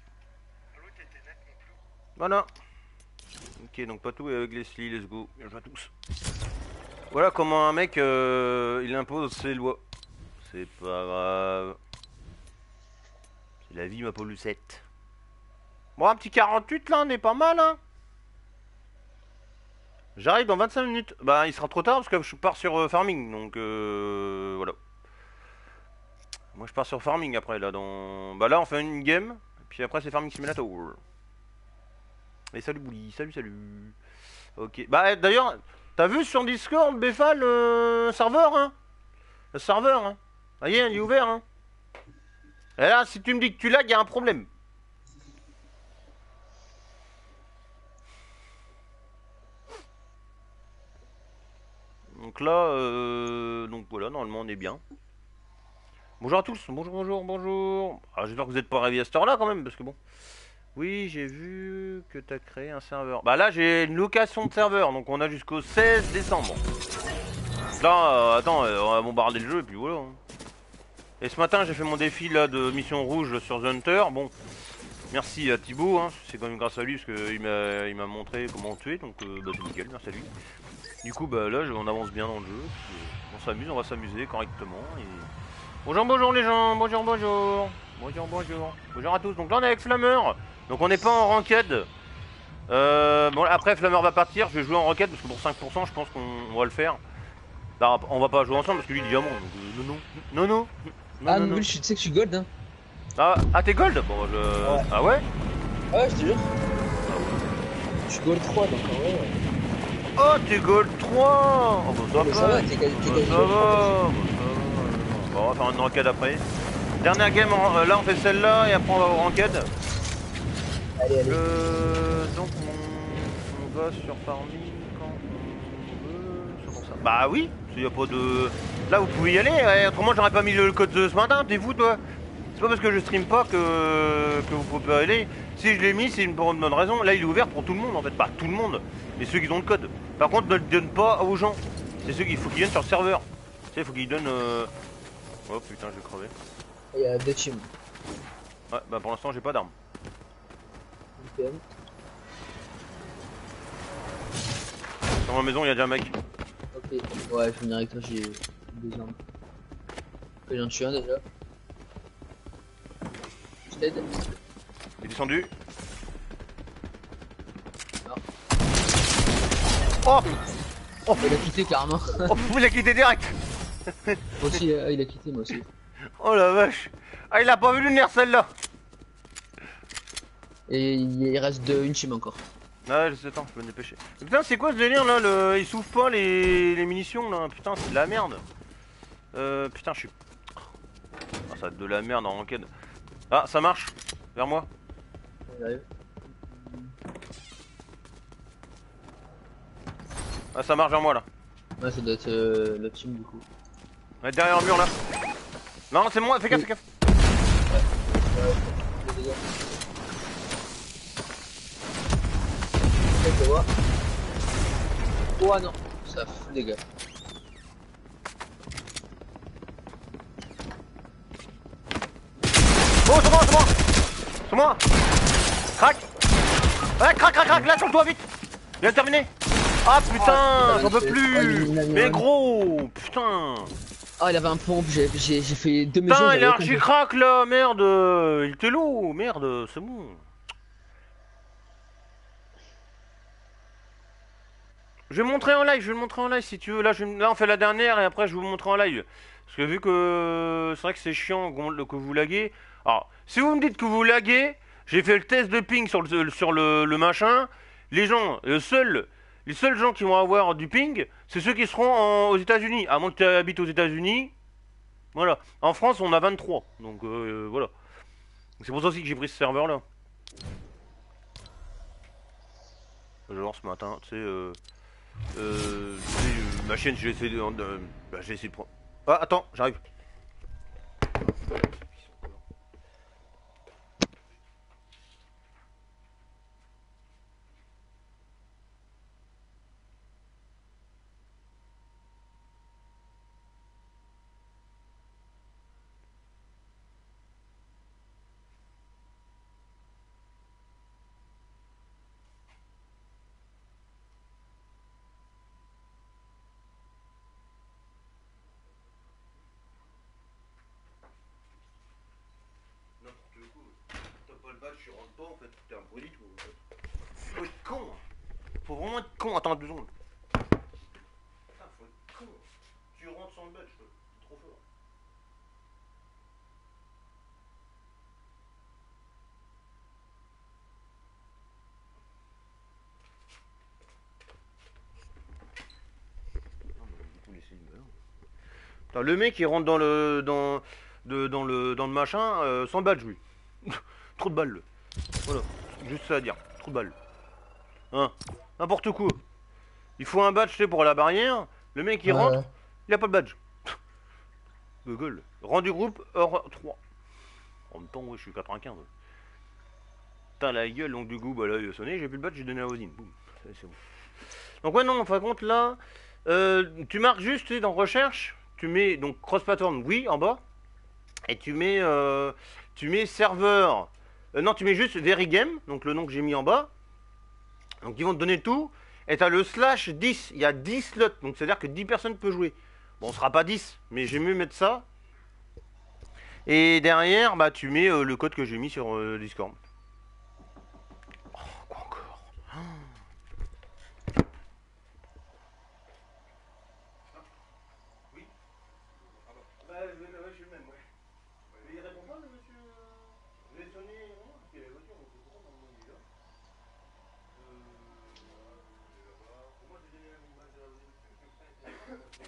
Voilà. Ok, donc pas tout est avec Leslie, let's go. Bien joué à tous. Voilà comment un mec, euh, il impose ses lois. C'est pas grave. C'est la vie, ma Paulusette. Bon, un petit quarante-huit là, on est pas mal, hein. J'arrive dans vingt-cinq minutes. Bah, il sera trop tard parce que je pars sur euh, farming, donc euh, voilà. Moi, je pars sur farming après, là, dans... Bah là, on fait une game, puis après, c'est farming simulator. Et salut Bouli, salut, salut. Ok, bah d'ailleurs, T'as vu sur Discord, Befal, le serveur, hein? Le serveur, hein? Ça y est, il est ouvert, hein? Et là, si tu me dis que tu lags, il y a un problème. Donc là, euh, donc voilà, normalement on est bien. Bonjour à tous, bonjour, bonjour, bonjour. Ah, j'espère que vous n'êtes pas réveillés à cette heure-là quand même, parce que bon. Oui, j'ai vu que tu as créé un serveur. Bah là, j'ai une location de serveur, donc on a jusqu'au seize décembre. Là, euh, attends, euh, on va bombarder le jeu et puis voilà. Hein. Et ce matin, j'ai fait mon défi là de mission rouge sur The Hunter. Bon, merci à Thibaut, hein. C'est quand même grâce à lui parce qu'il m'a il m'a montré comment tuer, donc euh, bah, c'est nickel, merci à lui. Du coup, bah là, on avance bien dans le jeu. Puis, euh, on s'amuse, on va s'amuser correctement. Et... Bonjour, bonjour les gens, bonjour, bonjour. Bonjour, bonjour. Bonjour à tous. Donc là, on est avec Flammeur. Donc on n'est pas en ranked. Euh, bon, après, Flammeur va partir. Je vais jouer en ranked parce que pour cinq pour cent, je pense qu'on va le faire. Là, on va pas jouer ensemble parce que lui, il est diamant. Donc, euh, non, non, non, non. Non, Ah, non, non. Nul, tu sais que je suis gold, hein. Ah, ah t'es gold? Bon, je... Ouais. Ah ouais? Ouais, je te jure. Je suis gold trois, donc en vrai, ouais. Oh, t'es gold trois. Oh, bah ça Mais va. ça va, t'es quasi Bah, quasi ça gold va. trois. Bah, ça va. Bon, on va faire une ranked après. Dernière game, en- euh, là on fait celle-là et après on va au ranked. Allez, allez. Euh, donc on, on va sur farming quand on veut, c'est pour ça. Bah oui, il y a pas de... Là vous pouvez y aller, ouais, autrement j'aurais pas mis le code de ce matin, t'es fou toi. C'est pas parce que je stream pas que, que vous pouvez pas aller. Si je l'ai mis, c'est une pour une bonne raison. Là il est ouvert pour tout le monde en fait, pas tout le monde, mais ceux qui ont le code. Par contre ne le donne pas aux gens, c'est ceux qu'il faut qu'ils viennent sur le serveur. Tu sais, il faut qu'ils donnent... Euh... Oh putain, je vais crever. Il y a deux teams. Ouais, bah pour l'instant j'ai pas d'armes. V P N. Dans ma maison il y a déjà un mec. Ok, ouais, je vais venir avec toi, j'ai deux armes. Que j'en tue un déjà. Je t'aide. Il est descendu. Non. Oh, oh, Il a quitté carrément. oh, vous l'avez quitté direct. Moi aussi, euh, il a quitté, moi aussi. Oh la vache. Ah il a pas vu lunaire celle-là. Et il reste deux, une team encore. Ah je sais, attends, je vais me dépêcher. Putain c'est quoi ce délire là le... Ils s'ouvrent pas les... les munitions là. Putain c'est de la merde. Euh putain je suis... Ah, ça va être de la merde en ranked. Ah ça marche. Vers moi. Il arrive. Ah ça marche vers moi là. Ouais, ça doit être euh, la team du coup. Ouais, derrière le mur là. Non c'est moi, fais gaffe, fais gaffe. Je vois. Oh ah non, ça fout les gars. Oh c'est moi, c'est moi. C'est moi. Crac. Ouais crac crac crac, là sur le toit vite. Viens de terminer. Ah putain, Ah, j'en peux putain, plus. il a mis Mais un- gros, putain. Ah, il avait un pompe, j'ai j'ai- j'ai fait deux maisons. Putain, il est j'avais aucun archi pompe. crack là, merde. Il était lourd, merde, c'est bon. Je vais le montrer en live, je vais le montrer en live si tu veux. Là, je... Là on fait la dernière et après je vais vous montrer en live. Parce que vu que c'est vrai que c'est chiant que vous laguez. Alors, si vous me dites que vous laguez, j'ai fait le test de ping sur le, sur le, le machin. Les gens, le seul, les seuls gens qui vont avoir du ping, c'est ceux qui seront en- aux États-Unis. À moins que tu habites aux États-Unis. Voilà. En France, on a vingt-trois. Donc euh, voilà. C'est pour ça aussi que j'ai pris ce serveur là. Genre ce matin, tu sais. Euh... Euh, tu sais, euh, ma chaîne, j'ai essayé de, de- bah, j'ai essayé de prendre. Ah, attends, j'arrive. N'importe quoi. T'as pas le badge, tu rentres pas en fait. T'es un brûlis, toi. En fait. Faut être con. Hein. Faut vraiment être con. Attends deux secondes. Putain, faut être con. Tu rentres sans le badge, toi. C'est trop fort. c'est une merde. Putain, le mec il rentre dans le dans de, dans le dans le machin euh, sans badge lui. Trop de balles. Le. Voilà, juste ça à dire. Trop de balles. Hein, n'importe quoi. Il faut un badge tu sais, pour la barrière. Le mec il Ouais, rentre, ouais. il a pas de badge. De gueule. Rang du groupe heure trois. En même temps ouais, je suis quatre-vingt-quinze. Putain la gueule donc du coup bah là il a sonné, j'ai plus le badge, j'ai donné à la voisine. Boum. Ça, c'est bon. Donc ouais non, en fin de compte là, euh, tu marques juste tu sais, dans recherche, tu mets donc cross-platform oui en bas, et tu mets euh, tu mets serveur. Euh, non tu mets juste very game, donc le nom que j'ai mis en bas. Donc ils vont te donner tout. Et t'as le slash dix, il y a dix slots, donc c'est à dire que dix personnes peuvent jouer. Bon on sera pas dix, mais j'ai mieux mettre ça. Et derrière bah tu mets euh, le code que j'ai mis sur euh, Discord. Oh quoi encore. Oui. Ah bah, bah ouais, ouais, je suis le même, ouais. Mais il répond pas, le monsieur. Vous avez sonné, non parce qu'il y a la voiture, donc pourquoi normalement il est là. Euh. Voilà, je vais là-bas. Pour moi, j'ai donné la base de la voisine dessus, parce que ça était.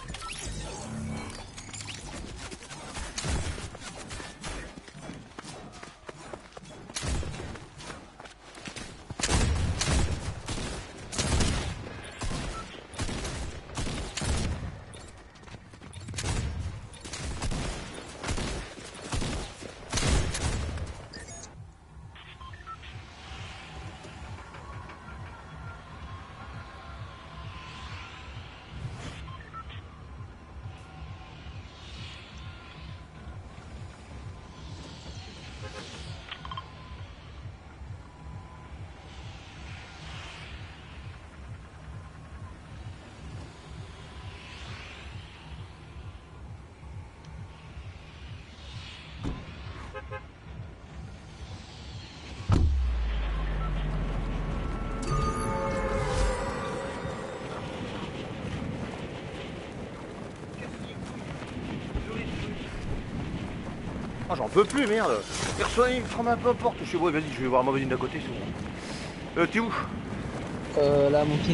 Oh, j'en peux plus, merde. Il reçoit, il me frappe à ma porte. Je suis ouais, vas-y, je vais voir ma voisine d'à côté, c'est bon. Euh, t'es où? Euh, là, mon king.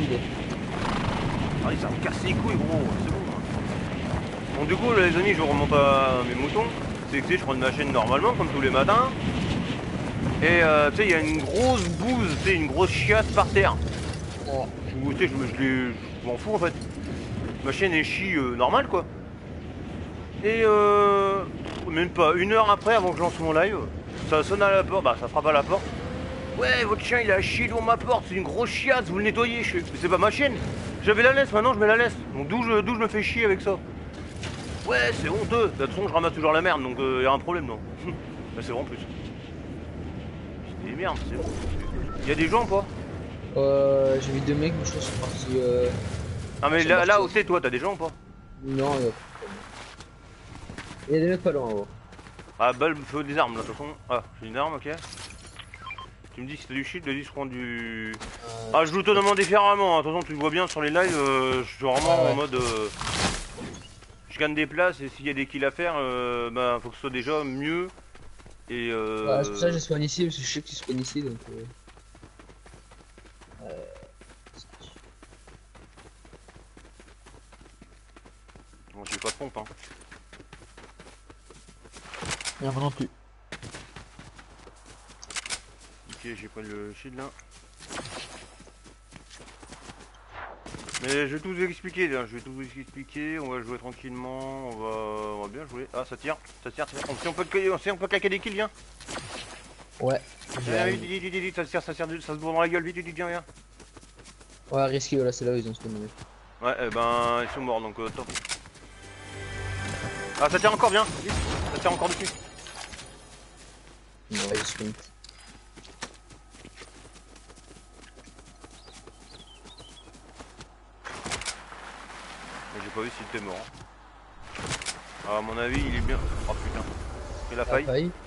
Ah, ça me casse les couilles, gros. C'est bon. Hein. Bon, du coup, les amis, je remonte à mes moutons. C'est que tu sais, je prends ma chaîne normalement, comme tous les matins. Et euh, tu sais, il y a une grosse bouse, tu sais, une grosse chiasse par terre. Ouais. Je, tu sais, je, me- je, l'ai- je m'en fous en fait. Ma chaîne est chie euh, normale quoi. Et euh, même pas une heure après, avant que je lance mon live, ça sonne à la porte, bah ça frappe à la porte. Ouais, votre chien il a chié devant ma porte, c'est une grosse chiasse, vous le nettoyez. Je fais, mais c'est pas ma chienne. J'avais la laisse, maintenant je mets la laisse. Donc d'où je, d'où je me fais chier avec ça. Ouais, c'est honteux. De toute façon, je ramasse toujours la merde, donc il euh, y a un problème non. Bah, c'est vrai en plus. C'est des merdes, c'est bon. Il y a des gens pas? Euh, j'ai vu deux mecs, mais je crois qu'ils sont partis. Euh... Ah mais ils sont là, là partis. où t'es toi, t'as des gens pas? Non, il y a il y a des mecs pas loin, gros. Ah balle, feu des armes là, de toute façon. Ah, j'ai une arme, ok. Tu me dis si t'as du shield, vas-y, je prends du... Euh... Ah, je joue étonnamment différemment, hein. De toute façon, tu le vois bien sur les lives, euh, je suis vraiment Ah ouais. en mode... Euh, je gagne des places et s'il y a des kills à faire, euh, bah, faut que ce soit déjà mieux. Et Ouais, c'est pour ça que euh... je spawn ici, parce que je sais que tu spawn ici, donc... Euh... Euh... Bon, j'ai pas de pompe, hein. Rien non plus. Ok, j'ai pris le shield là. Mais je vais tout vous expliquer, là. Je vais tout vous expliquer, on va jouer tranquillement, on va, on va bien jouer. Ah, ça tire, ça tire, ça tire. On, si on peut, si on peut claquer des kills, viens. Ouais. Viens, vite, vite, vite, vite, vite, ça tire, ça tire, ça se bourre dans la gueule, vite, vite, vite, viens, viens. Ouais, risqué, là, c'est là où ils ont spawné. Ouais, eh ben, ils sont morts, donc euh, top. Ah, ça tire encore, viens, vite, ça tire encore dessus. Non, ils spawn. J'ai pas vu s'il était mort. Ah, à mon avis, il est bien. Oh putain. Il a failli. failli.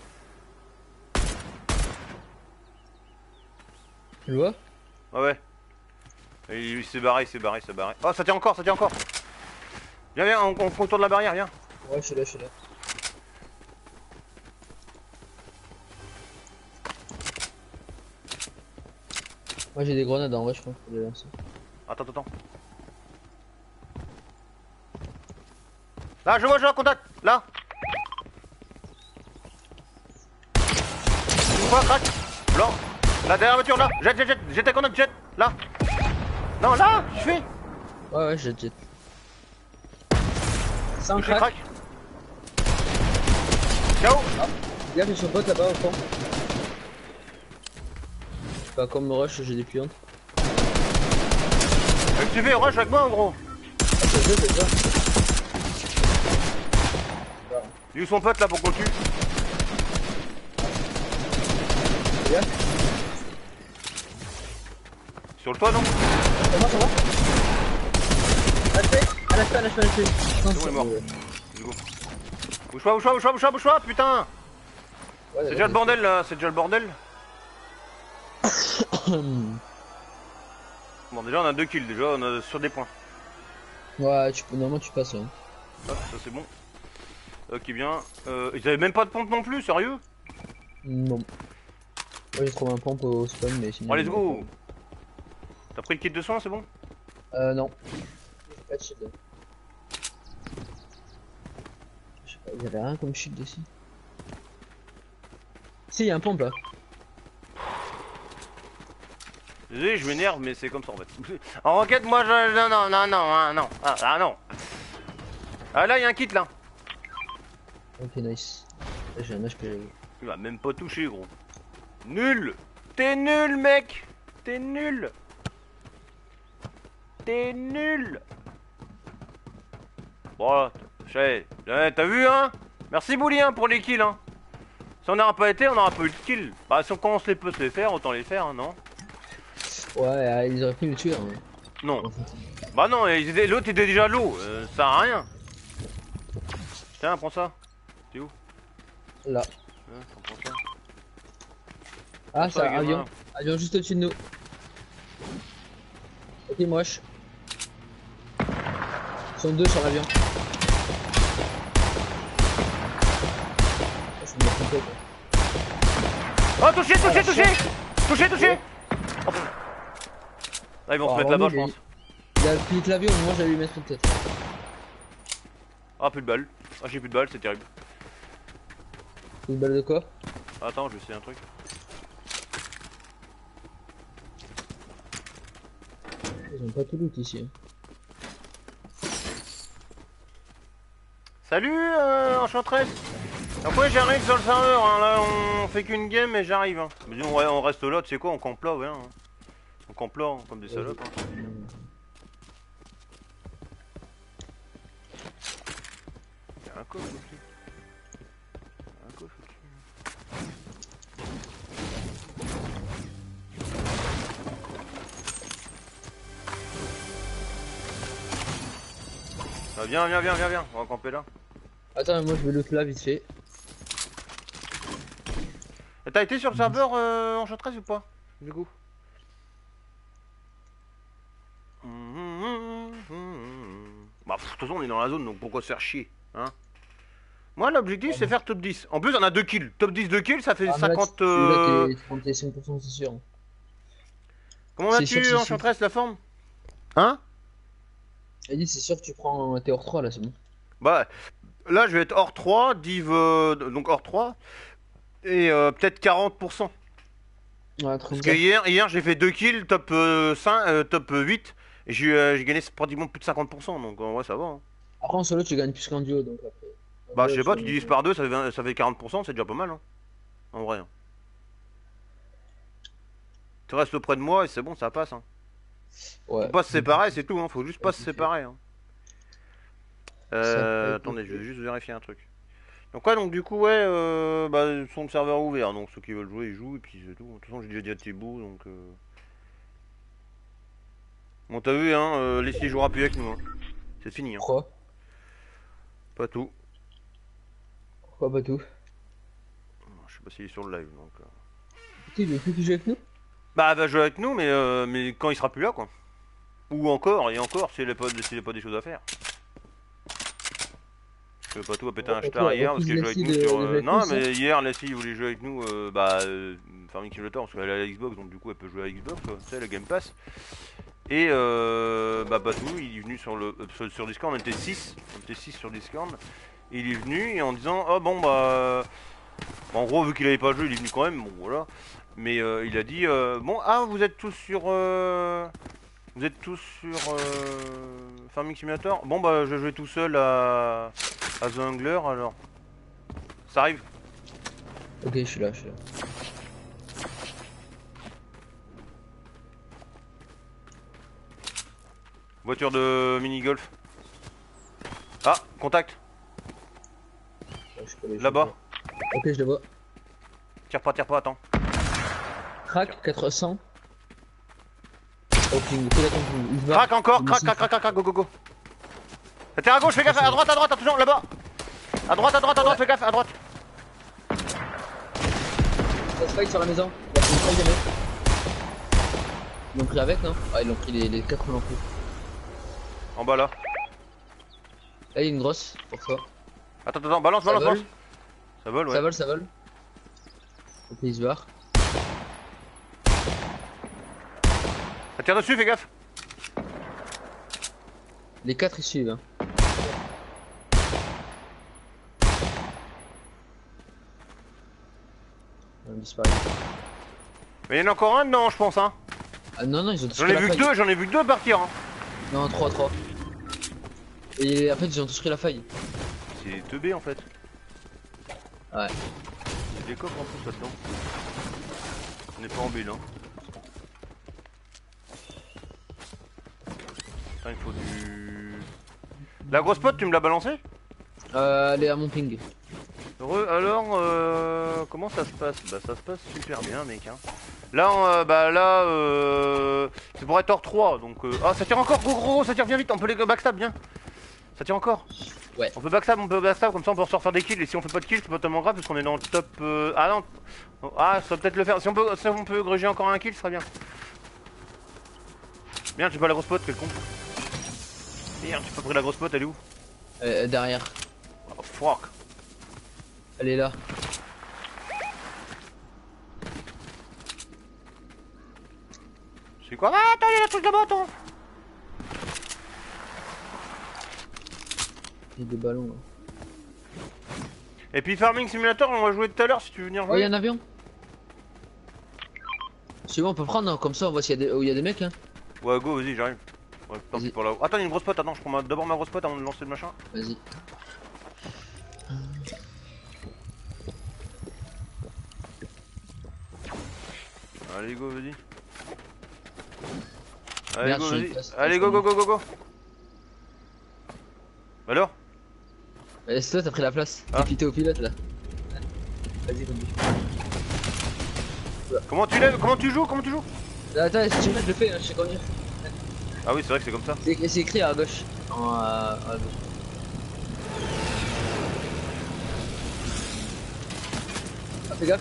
Tu le vois? Ah ouais. Et il s'est barré, il s'est barré, il s'est barré. Oh, ça tient encore, ça tient encore. Viens, viens, on, on contourne la barrière, viens. Ouais, je suis là, je suis là. Moi j'ai des grenades en vrai, je pense que je vais lancer. Attends, attends. Là, je vois, je vois, contact. Là. Une fois, crac. Blanc. Là, derrière la voiture, là. Jet, jet, jet. Jet à contact, jet. Là. Non, là, je fais. Ouais, ouais, j'ai jet. C'est un Je fais crack. crack. Ciao. Regarde, ils sont potes là-bas au fond. Je sais pas, comme rush, j'ai des puantes. Qu'est-ce que tu fais? Rush avec moi, en gros. Ah, c'est ça, c'est ça. Il y a eu son pote là pour qu'on le tue. Regarde. Sur le toit, non? Ça va, ça va. Lâche-le, ah, lâche-le, lâche-le, lâche-le. C'est bon, il est mort. Let's go. Bouge pas, bouge pas, bouge pas, bouge pas, bouge pas, putain! Ouais, C'est déjà le bordel là, c'est déjà le bordel. Bon, déjà on a deux kills, déjà on a sur des points. Ouais, tu peux, normalement tu passes. Hein. Hop, ça c'est bon. Ok, bien. Euh, ils avaient même pas de pompe non plus, sérieux? Non. Moi j'ai trouvé un pompe au spawn, mais sinon. Bon, let's go! T'as pris le kit de soins, c'est bon? Euh, non. J'ai pas de shield. Je sais pas, il y avait rien comme shield ici. Si, il y a un pompe là. Désolé, je m'énerve, mais c'est comme ça en fait. En roquette, moi je. Non, non, non, non, hein, non. Ah, ah non. Ah là, il y a un kit là. Ok, nice. Là, j'ai un H P. Il m'a même pas touché, gros. Nul! T'es nul, mec! T'es nul! T'es nul! Bon, j'ai. T'as vu, hein? Merci, Bouli, hein, pour les kills, hein. Si on n'aurait pas été, on n'aurait pas eu de kills. Bah, si on commence les peut se les faire, autant les faire, hein, non? Ouais, euh, ils auraient pu le tuer. Hein. Non. Bah, non, l'autre était déjà l'eau, euh, ça sert à rien. Tiens, prends ça. T'es où? Là. Ouais, prends ça. Ah, ça, c'est un gamin. avion. Avion juste au-dessus de nous. Ok, moche. Ils sont deux sur l'avion. Oh, touché, touché, touché! Touché, touché! Oh. Là, ils vont Oh, se mettre là-bas, je il- pense. Il a pris l'avion, moi j'allais lui mettre une tête. Ah, plus de balles. Ah, j'ai plus de balles, c'est terrible. Une balle de quoi? Attends, je vais essayer un truc. Ils ont pas tout loot ici. Hein. Salut, euh, Enchantress! Après, j'arrive sur le serveur, hein. Là, on fait qu'une game et j'arrive. Hein. Mais on, on reste là, tu sais quoi, on campe là, ouais. Hein. On campe là, hein, comme des salopes. Hein. Il y a un coffre aussi. Il y a un coffre aussi. Ah, viens, viens, viens, viens, viens, on va camper là. Attends, moi je vais loot là vite fait. T'as été sur le serveur euh, Enchantress ou pas? Du coup. Bah, pff, de toute façon, on est dans la zone, donc pourquoi se faire chier, hein? Moi, l'objectif, c'est faire top dix. En plus, on a deux kills. Top dix, deux kills, ça fait Ah, cinquante... Là, euh... t'es trente-cinq pour cent, c'est sûr. Comment C'est sûr, vas-tu, c'est Enchantress, la forme? Hein? Elle dit, c'est sûr que tu prends t'es hors trois là, c'est bon. Bah, là, je vais être hors trois, div... euh, donc hors trois, et euh, peut-être quarante pour cent. Ouais, Parce que hier, hier j'ai fait deux kills, top, euh, cinq, euh, top huit, et j'ai euh, j'ai gagné pratiquement plus de cinquante pour cent, donc en vrai, ça va. Hein. Après, en solo, tu gagnes plus qu'en duo, donc après. En Bah, duo, je sais pas, tu- tu divises par deux, ça fait, ça fait quarante pour cent, c'est déjà pas mal. Hein. En vrai. Hein. Tu restes auprès de moi et c'est bon, ça passe. Hein. Ouais. Faut pas se séparer, c'est tout, hein. Faut juste pas se séparer. Hein. Euh, Ça- attendez, je vais juste vérifier un truc. Donc, ouais, donc du coup, ouais, euh, bah, son serveur ouvert, donc ceux qui veulent jouer, ils jouent, et puis c'est tout. De toute façon, j'ai déjà dit à Thibaut, donc. Euh... Bon, t'as vu, hein, euh, Leslie jouera plus avec nous. Hein. C'est fini. Hein. Pourquoi? Pas tout. Pourquoi pas tout? Je sais pas s'il est sur le live, donc. Euh... Tu veux plus qu'il joue avec nous? Bah, elle va jouer avec nous, mais, euh, mais quand il sera plus là, quoi. Ou encore, et encore, s'il n'a pas, s'il a pas des choses à faire. Je veux pas tout à péter un Après, star hier, parce refuse qu'il jouait avec nous Leslie de- sur... de euh, jouer avec Non, nous, mais hier, Leslie voulait jouer avec nous, euh, bah, euh, Farming Simulator, parce qu'elle a la Xbox, donc du coup, elle peut jouer à Xbox, quoi. Tu sais, la Game Pass. Et euh, bah Patou, il est venu sur le sur, sur Discord, on était six, on était six sur Discord. Et il est venu et en disant oh bon bah en gros vu qu'il avait pas joué, il est venu quand même, bon voilà. Mais euh, il a dit euh, bon ah vous êtes tous sur euh, vous êtes tous sur euh, Farming Simulator. Bon bah je jouais tout seul à à The Angler alors. Ça arrive. Ok, je suis là, je suis là. Voiture de mini-golf. Ah, contact. Là-bas. Ok, je le vois. Tire pas, tire pas, attends. Crac, quatre cents. Ok, il fait la camping. Il se barre. Crac encore, crac, crac, crac, crac, crac, go, go, go. Tire à gauche, fais gaffe, à droite, à droite, attention, là-bas. À droite, à droite, à droite, fais gaffe, à droite. Ça se fight sur la maison. Il a pris une feuille de mec. Ils l'ont pris avec, non? Ah, ils l'ont pris, les, les quatre l'ont pris. En bas là. Là, il y a une grosse pour toi. Attends, attends, balance, Ça balance, vole. balance. Ça vole, ouais. Ça vole, ça vole. Ok, il se barre. Ça tire dessus, fais gaffe. Les quatre ils suivent. Hein. On disparaît. Mais il y en a encore un dedans, je pense, hein. Ah non, non, ils ont tous J'en pris ai la vu que faille. deux, j'en ai vu que deux partir, hein. Non, trois, trois. Et en fait, ils ont tous pris la faille. C'est deux B en fait. Ouais. Il y a des coffres en plus là-dedans. On n'est pas en bulle, hein. Putain, il faut du. La grosse pote, tu me l'as balancé? Euh, elle est à mon ping. Heureux, alors, euh, comment ça se passe? Bah, ça se passe super bien, mec. Hein. Là, on, euh, bah, là, euh, c'est pour être hors trois, donc. Euh... Ah, ça tire encore, gros, gros, gros, ça tire bien vite, on peut les backstab, bien. Ça tire encore. Ouais. On peut backstab, on peut backstab, comme ça on peut ressortir des kills. Et si on fait pas de kills, c'est pas tellement grave parce qu'on est dans le top. Euh... Ah non. Ah, ça va peut-être le faire. Si on peut, si on peut gruger encore un kill, ce serait bien. Merde, j'ai pas la grosse pote, quel con. Merde, j'ai pas pris la grosse pote, elle est où? Euh, derrière. Oh fuck. Elle est là. C'est quoi? Ah, attends, il y a la truc là-bas, attends. Il y a des ballons là. Et puis Farming Simulator, on va jouer tout à l'heure si tu veux venir Oh, jouer. il y a un avion. Si bon, on peut prendre, hein. Comme ça on voit s'il y a des, où il y a des mecs. Hein. Ouais, go, vas-y, j'arrive. Ouais, parti Vas-y. pour là-haut. Attends, il y a une grosse pote, attends, je prends ma... d'abord ma grosse pote avant de lancer le machin. Vas-y. Allez, go, vas-y. Allez, Merde, go, je suis vas-y. une place. Allez, go, go, go, go, go. Alors? Mais c'est toi, t'as pris la place. Ah. T'es quitté au pilote là. Vas-y, conduis. Comment tu lèves? Comment tu joues? Comment tu joues? Attends, si tu veux, je le fais, hein, je sais conduire. Ah oui, c'est vrai que c'est comme ça. C'est c'est écrit à gauche. En, euh, à gauche. Ah, fais gaffe.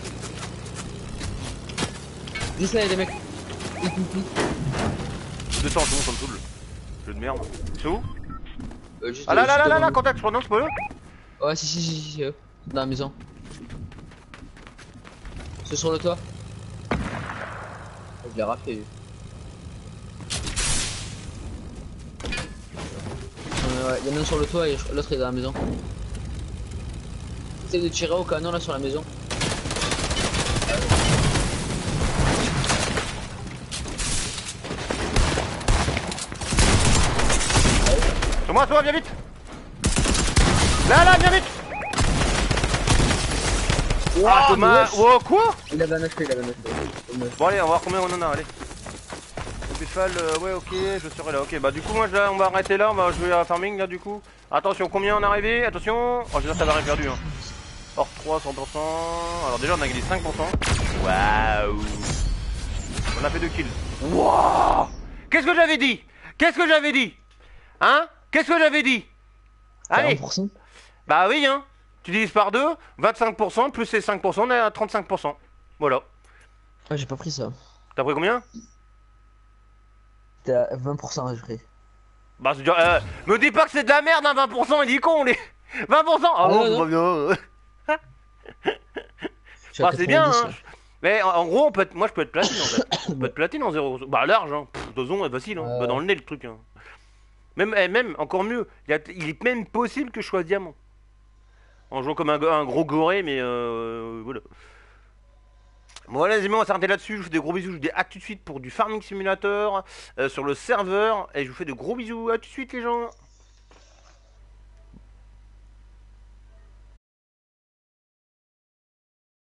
Dis ça, y'a des mecs. Hi, hi, hi. Descends, c'est bon, ça me saoule. Jeu de merde. C'est où? Euh, juste, Ah là euh, là juste là là devant là, nous. contact, je crois, non, c'est pas eux? Ouais, si, si, si, si, si, eux. Dans la maison. C'est sur le toit. Oh, je l'ai raflé lui. Euh, ouais, y'en a un sur le toit et l'autre est dans la maison. Essaye de tirer au canon là sur la maison. Sur moi, toi, viens vite. Là, là, viens vite. Ah, Thomas. Wow, quoi? Il avait un H P, il avait un H P. Bon, allez, on va voir combien on en a, allez. Péfal, euh, ouais, ok, je serai là. Ok, bah, du coup, moi, je, on va arrêter là. On va jouer à Farming, là, du coup. Attention, combien on est arrivé? Attention. Oh, j'espère que ça va rien perdu, hein. Hors trois, cent pour cent. Alors, déjà, on a gagné cinq pour cent. Waouh. On a fait deux kills. Waouh. Qu'est-ce que j'avais dit? Qu'est-ce que j'avais dit? Hein? Qu'est-ce que j'avais dit? Allez. quarante pour cent. Bah oui, hein. Tu divises par deux, vingt-cinq pour cent plus les cinq pour cent, on est à trente-cinq pour cent. Voilà. Ah, j'ai pas pris ça. T'as pris combien? T'es à vingt pour cent, j'ai pris. Bah c'est déjà... Euh, me dis pas que c'est de la merde, hein, vingt pour cent, il est con, les... vingt pour cent. Ah non, non, c'est non. pas bien. Je suis à Bah c'est bien, quatre-vingt-dix, hein. Mais en, en gros, on peut être... moi je peux être platine en fait. On peut être platine en zéro. Bah large, hein. Pff, de toute façon, est facile, hein. Va Ouais. dans le nez le truc. Hein. Même, eh, même, encore mieux, il, y a- il est même possible que je sois diamant. En jouant comme un, un gros goré, mais euh, voilà. Bon, voilà les amis, on va s'arrêter là-dessus. Je vous fais des gros bisous. Je vous dis à tout de suite pour du Farming Simulator euh, sur le serveur. Et je vous fais de gros bisous. À tout de suite les gens.